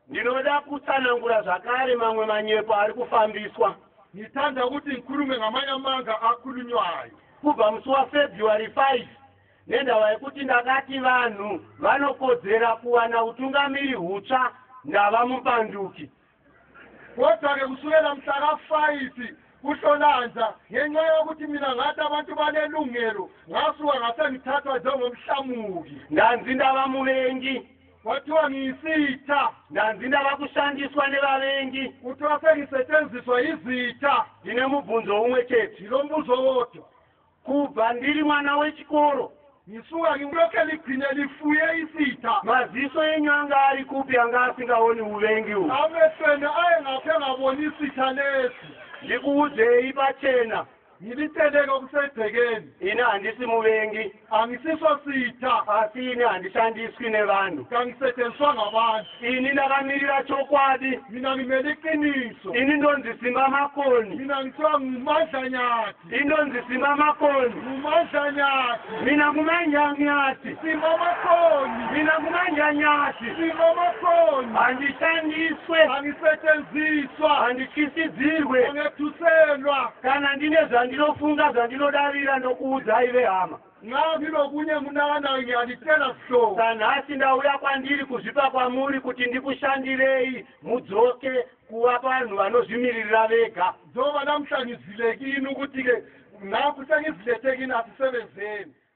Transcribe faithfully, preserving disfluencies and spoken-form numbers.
ndinoda kutsanangura zvakare mamwe manyepo ari kufambiswa. Ngithanda ukuthi ngikhulume ngamanye amanga akhulunywayo. Kubva musi waFebruary five nendawa yekuti ndakati vanhu vanokodzera kuwana utungamiri hutsva ndava mupanduki. Kodwa-ke kusukela mhla ka five kuhlolanja ngenxa yokuthi mina ngathi abantu banelungelo ngasuka ngasengithathwa njengomhlamuki. Ndanzi ndava muvengi. Kwathiwa ngiyisitha. Ndanzi ndava kushandiswa nevavengi. Kuthiwa sengisetshenziswa yizitha. Ndine mubvunzo umwe chete. Ndilo mbuzo wodwa. Kubva ndiri mwana wechikoro ngisuka ngilokhe ligcine lifuye isitha. Maziso enyu anga ari kupi anga asingaoni uvengi uhu? Amehlweni aye ngaphe ngabona isitha lesi. Ndikuudzei pachena. Ngiliteleke okusegcekeni. Ine handisi muvengi. Angisiso sitha. Asi ine handishandiswi nevanhu. Kangisetshenziswa ngabantu. Ini ndakamirira chokwadi. Mina ngimele iqiniso. Ini ndonzi Simba Makoni. Mina ngithiwa nguMandlanyathi. Indonzi Simba Makoni. nguMandlanyathi. Mina nguMandlanyathi. Simba Makoni. Mina nguMandlanyathi. Simba Makoni. Handishandiswe. Angisetshenziswa. Handikisidzirwe. Angethuselwa. Kana ndine zvandinofunga zvandinodavira ndokuudzai vehama. Ngavi lokunye munana ngiyalitela sihlobo. Sanhasi ndauya kwandiri kuzvipa kwamuri kuti ndikushandirei mudzoke kuva vanhu vanozvimiririra vega. Njengoba namhla ngizilekini ukuthi-ke naku sengizilethekini asisebenzeni.